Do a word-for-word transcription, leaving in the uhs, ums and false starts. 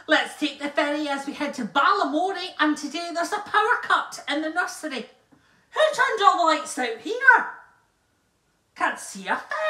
Let's take the ferry as we head to Balamori, and today there's a power cut in the nursery. Who turned all the lights out here? Can't see a thing.